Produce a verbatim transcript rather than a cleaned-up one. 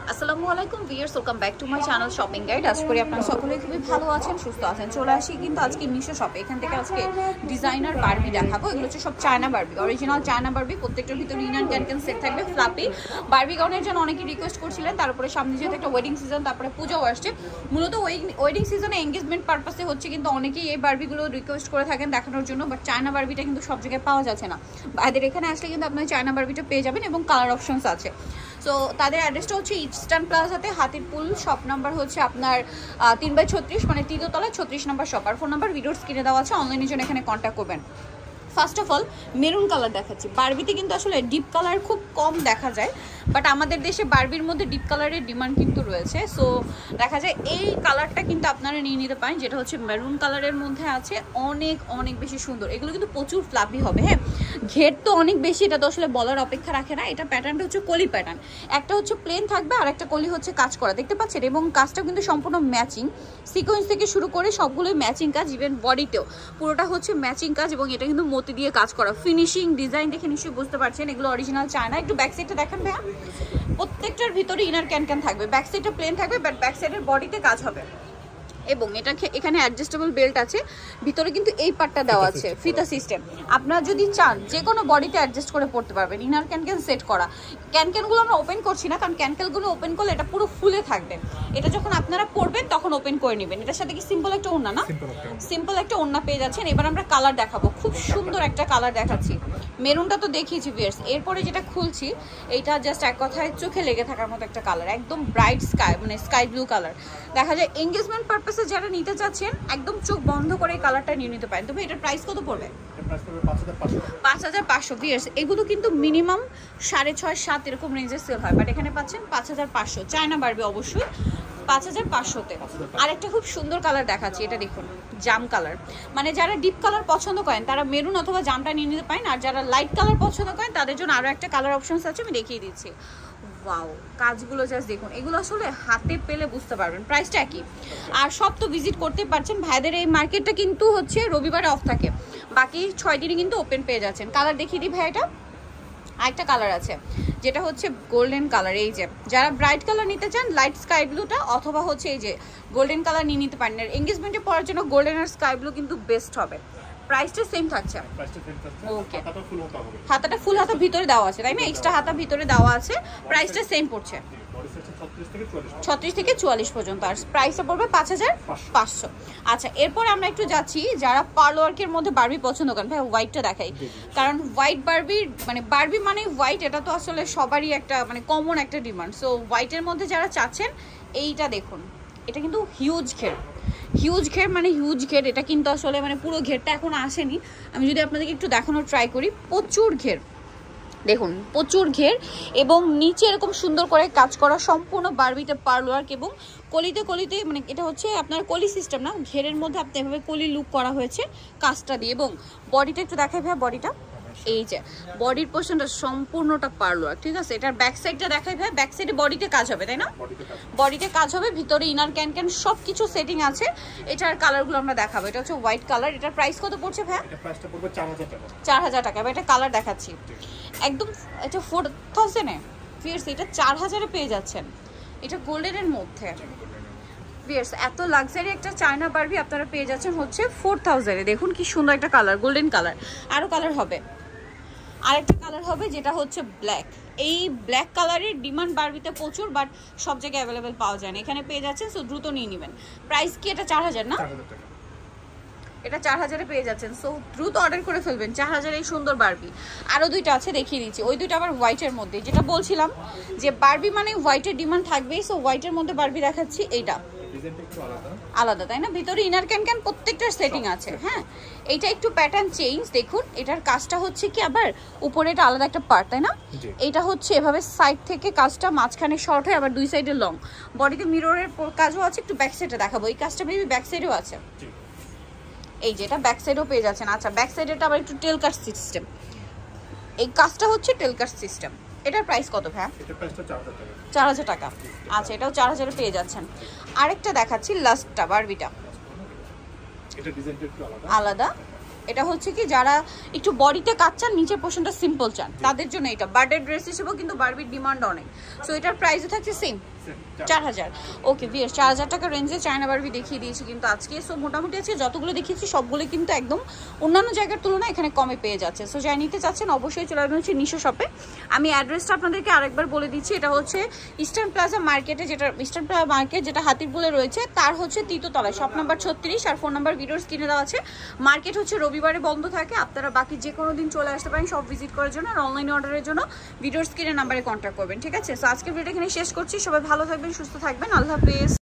আসসালামু আলাইকুম viewers, welcome back to my channel shopping guide. আশা করি আপনারা সকলেই খুবই ভালো আছেন, সুস্থ আছেন। চলে আসি কিন্তু আজকে মিশো শপে। এখান থেকে আজকে ডিজাইনার বারবি দেখাবো। এগুলো হচ্ছে সব China Barbie, original China Barbie. প্রত্যেকটার ভিতরে ইনার ক্যান ক্যান সেট থাকবে, ফ্লাপি বারবি গাউনের জন্য অনেকে রিকোয়েস্ট করছিলেন। তারপরে সামনে যেহেতু একটা ওয়েডিং সিজন, তারপরে পুজোও আসছে। মূলত ওয়েডিং সিজনে এঙ্গেজমেন্ট পারপাসে হচ্ছে কিন্তু অনেকেই এই বারবিগুলো রিকোয়েস্ট করে থাকেন দেখানোর জন্য, বাট চায়না বারবিটা কিন্তু সব জায়গায় পাওয়া যাচ্ছে না। ভাইদের এখানে আসলে কিন্তু আপনার চায়না বারবিটা পেয়ে যাবেন এবং কালার অপশনস আছে। সো তাদের অ্যাড্রেসটা হচ্ছে ইস্টার্ন প্লাজাতে, হাতিরপুল। শপ নাম্বার হচ্ছে আপনার তিন বাই ছত্রিশ, মানে তৃতীয়তলা ছত্রিশ নাম্বার শপ। আর ফোন নাম্বার ভিডিওর স্ক্রিনে দেওয়া আছে, অনলাইনের জন্য এখানে কন্ট্যাক্ট করবেন। First of all maroon colour দেখাচ্ছি। বারবিতে কিন্তু আসলে ডিপ কালার খুব কম দেখা যায়, বাট আমাদের দেশে বারবির মধ্যে ডিপ কালারের ডিমান্ড কিন্তু রয়েছে। সো দেখা যায় এই কালারটা কিন্তু আপনারা নিয়ে নিতে পারেন, যেটা হচ্ছে মেরুন কালারের মধ্যে আছে। অনেক অনেক বেশি সুন্দর। এগুলো কিন্তু প্রচুর ফ্লাপি হবে। হ্যাঁ, ঘের তো অনেক বেশি, এটা তো আসলে বলার অপেক্ষা রাখে না। এটা প্যাটার্নটা হচ্ছে কলি প্যাটার্ন, একটা হচ্ছে প্লেন থাকবে আর একটা কলি হচ্ছে কাজ করা, দেখতে পাচ্ছেন। এবং কাজটা কিন্তু সম্পূর্ণ ম্যাচিং, সিকোয়েন্স থেকে শুরু করে সবগুলোই ম্যাচিং কাজ, ইভেন বডিতেও পুরোটা হচ্ছে ম্যাচিং কাজ। এবং এটা কিন্তু মতি দিয়ে কাজ করা, ফিনিশিং ডিজাইন দেখে নিশ্চয়ই বুঝতে পারছেন এগুলো অরিজিনাল চায়না। একটু ব্যাক সাইডটা দেখেন ভাইয়া। প্রত্যেকটার ভিতরে ইনার ক্যান ক্যান থাকবে, ব্যাক সাইডটা প্লেন থাকবে, বাট ব্যাক সাইডের বডিতে কাজ হবে। এবং এটা এখানে অ্যাডজাস্টেবল বেল্ট আছে, ভিতরে কিন্তু এই পার্টটা দেওয়া আছে ফিতা সিস্টেম। আপনারা যদি চান যে কোনো বডিতে অ্যাডজাস্ট করে পড়তে পারবেন। ইনার ক্যান ক্যান সেট করা। ক্যান ক্যানগুলো আমরা ওপেন করছি না, কারণ ক্যান ক্যানগুলো ওপেন করলে এটা পুরো ফুলে থাকবে। এটা যখন আপনারা পরবেন তখন ওপেন করে নেবেন। এটার সাথে কি সিম্পল একটা ওড়না না, সিম্পল একটা ওড়না পেয়ে যাচ্ছেন। এবার আমরা কালার দেখাবো, খুব সুন্দর একটা কালার দেখাচ্ছি। মেরুনটা তো দেখিয়েছি ভিউয়ার্স, এরপরে যেটা খুলছি এইটা জাস্ট এক কথায় চোখে লেগে থাকার মতো একটা কালার, একদম ব্রাইট স্কাই, মানে স্কাই ব্লু কালার। দেখা যায় এঙ্গেজমেন্ট পারপাসে যারা নিতে চাচ্ছেন একদম চোখ বন্ধ করে এই কালারটা নিয়ে নিতে পারেন। তবে এটার প্রাইস কত পড়বে? পাঁচ হাজার পাঁচশো। ভিউয়ার্স এগুলো কিন্তু মিনিমাম সাড়ে ছয় সাত এরকম রেঞ্জের সেল হয়, বাট এখানে পাচ্ছেন পাঁচ হাজার পাঁচশো। চায়না বারবি অবশ্যই পাঁচ হাজার পাঁচশোতে। আরেকটা খুব সুন্দর কালার দেখাচ্ছি, এটা দেখুন জাম কালার। মানে যারা ডিপ কালার পছন্দ করেন তারা মেরুন অথবা জামটা নিয়ে নিতে পারেন, আর যারা লাইট কালার পছন্দ করেন তাদের জন্য আরও একটা কালার অপশনস আছে, আমি দেখিয়ে দিচ্ছি। ওয়াও, কাজগুলো জাস্ট দেখুন, এগুলো আসলে হাতে পেলে বুঝতে পারবেন। প্রাইসটা একই। আর সব তো ভিজিট করতে পারছেন। ভাইদের এই মার্কেটটা কিন্তু হচ্ছে রবিবারে অফ থাকে, বাকি ছয় দিনই কিন্তু ওপেন পেয়ে যাচ্ছেন। কালার দেখিয়ে দিই ভাই। এটা আরেকটা কালার আছে যেটা হচ্ছে গোল্ডেন কালার। এই যে যারা ব্রাইট কালার নিতে চান লাইট স্কাই ব্লুটা, অথবা হচ্ছে এই যে গোল্ডেন কালার নিয়ে নিতে পারেন। এঙ্গেজমেন্টে পরার জন্য গোল্ডেন আর স্কাই ব্লু কিন্তু বেস্ট হবে। প্রাইসটা সেম থাকছে। ওকে, হাতাটা ফুল হাতা ভিতরে দেওয়া আছে তাই না, এক্সট্রা হাতা ভিতরে দেওয়া আছে। প্রাইসটা সেম পড়ছে ছত্রিশ থেকে চুয়াল্লিশ পর্যন্ত, আর প্রাইসটা পড়বে পাঁচ হাজার পাঁচশো। আচ্ছা, এরপর আমরা একটু যাচ্ছি যারা পার্ল ওয়ার্কের মধ্যে বারবি পছন্দ করেন। ভাই হোয়াইটটা দেখাই, কারণ হোয়াইট বারবি মানে বারবি মানে হোয়াইট, এটা তো আসলে সবারই একটা মানে কমন একটা ডিমান্ড। সো হোয়াইটের মধ্যে যারা চাচ্ছেন এইটা দেখুন, এটা কিন্তু হিউজ ঘের, হিউজ ঘের মানে হিউজ ঘের। এটা কিন্তু আসলে মানে পুরো ঘেরটা এখন আসেনি, আমি যদি আপনাদেরকে একটু দেখানোর ট্রাই করি। প্রচুর ঘের দেখুন, প্রচুর ঘের, এবং নিচে এরকম সুন্দর করে কাজ করা সম্পূর্ণ বারবিতে পার্ল ওয়ার্ক। এবং কলিতে কলিতে মানে এটা হচ্ছে আপনার কলি সিস্টেম না, ঘেরের মধ্যে আপনি এভাবে কলি লুক করা হয়েছে কাজটা দিয়ে। এবং বডিটা একটু দেখাই ভাই, বডিটা এই যে বডির পোর্শনটা সম্পূর্ণটা পার্ল ওয়ার্ক, ঠিক আছে। এটার ব্যাক সাইডটা দেখাই ভাই, ব্যাক সাইডে বডিতে কাজ হবে তাই না, বডিতে কাজ হবে, ভিতরে ইনার ক্যান ক্যান সব কিছু সেটিং আছে। এটার কালারগুলো আমরা দেখাবো। এটা হচ্ছে হোয়াইট কালার। এটার প্রাইস কত পড়ছে ভাই? চার হাজার টাকা। এবার এটা কালার দেখাচ্ছি একদম, এটা ফোর থাউজেন্ডে ফিয়ার্স, এটা চার হাজারে পেয়ে যাচ্ছেন। এটা গোল্ডেনের মধ্যে ফিয়ার্স, এত লাক্সারি একটা চায়না বারবি আপনারা পেয়ে যাচ্ছেন হচ্ছে ফোর থাউজেন্ডে। দেখুন কি সুন্দর একটা কালার, গোল্ডেন কালার। আরও কালার হবে, আরেকটা কালার হবে যেটা হচ্ছে ব্ল্যাক। এই ব্ল্যাক কালারের ডিমান্ড বারবিতে প্রচুর, বাট সব জায়গায় অ্যাভেলেবেল পাওয়া যায় না, এখানে পেয়ে যাচ্ছেন। সো দ্রুত নিয়ে নেবেন। প্রাইস কি এটা? চার হাজার না, এটা চার হাজারে পেয়ে যাচ্ছেন। সো দ্রুত অর্ডার করে ফেলবেন। চার হাজারে এই সুন্দর বারবি। আরও দুইটা আছে, দেখিয়ে দিচ্ছি। ওই দুইটা আবার হোয়াইটের মধ্যে, যেটা বলছিলাম যে বারবি মানে হোয়াইটের ডিমান্ড থাকবেই। সো হোয়াইটের মধ্যে বারবি দেখাচ্ছি। এইটা আলাদা তাই না, ভিতরে ইনার ক্যান ক্যান প্রত্যেকটার সেটিং আছে। হ্যাঁ, এইটা একটু প্যাটার্ন চেঞ্জ দেখুন। এটার কাজটা হচ্ছে কি আবার উপরে এটা আলাদা একটা পার্ট তাই না, এটা হচ্ছে এভাবে সাইড থেকে কাজটা মাঝখানে শর্ট হয়, আবার দুই সাইডে লং। বডিতে মিররের কাজও আছে, একটু ব্যাক সাইডে দেখাবো। এই কাজটা মেবি ব্যাক সাইডেও আছে, এই যেটা ব্যাক সাইডেও পেয়ে যাচ্ছেন। আচ্ছা, ব্যাক সাইডে এটা আবার একটু টেল কাট সিস্টেম, এই কাজটা হচ্ছে টেল কাট সিস্টেম। এটার প্রাইস কত ভাই? চার হাজার টাকা। আচ্ছা, এটাও চার হাজারে পেয়ে যাচ্ছেন। আরেকটা দেখাচ্ছি লাস্টটা বারবিটা, আলাদা। এটা হচ্ছে কি যারা একটু বডিতে কাজ চান, নিচের পোর্শনটা সিম্পল চান, তাদের জন্য এটা বার্থডে ড্রেস হিসেবেও কিন্তু বারবির ডিমান্ড অনেক। সো এটার প্রাইসও থাকছে সেম চার হাজার। ওকে ভিউয়ার্স, চার হাজার টাকা রেঞ্জে চায়না বারবি দেখিয়ে দিয়েছি কিন্তু আজকে। সো মোটামুটি আছে যতগুলো দেখিয়েছি সবগুলো কিন্তু একদম অন্যান্য জায়গার তুলনায় এখানে কমে পেয়ে যাচ্ছে। সো যাই নিতে চাচ্ছেন অবশ্যই চলে আসবেন হচ্ছে নিশো শপে। আমি অ্যাড্রেসটা আপনাদেরকে আরেকবার বলে দিচ্ছি, এটা হচ্ছে ইস্টার্ন প্লাজা মার্কেটে, যেটা ইস্টার্ন প্লাজা মার্কেট যেটা হাতিরপুলে রয়েছে তার হচ্ছে তৃতীয়তলায়, শপ নাম্বার ছত্রিশ। আর ফোন নাম্বার ভিডিওস কিনে দেওয়া আছে। মার্কেট হচ্ছে রবিবারে বন্ধ থাকে, আপনারা বাকি যে কোনো দিন চলে আসতে পারেন সব ভিজিট করার জন্য। আর অনলাইন অর্ডারের জন্য ভিডিওস কিনে নাম্বারে কন্ট্যাক্ট করবেন, ঠিক আছে? সো আজকের ভিডিও এখানে শেষ করছি। সবাই ভালো থাকবেন, সুস্থ থাকবেন, আল্লাহ হাফেজ।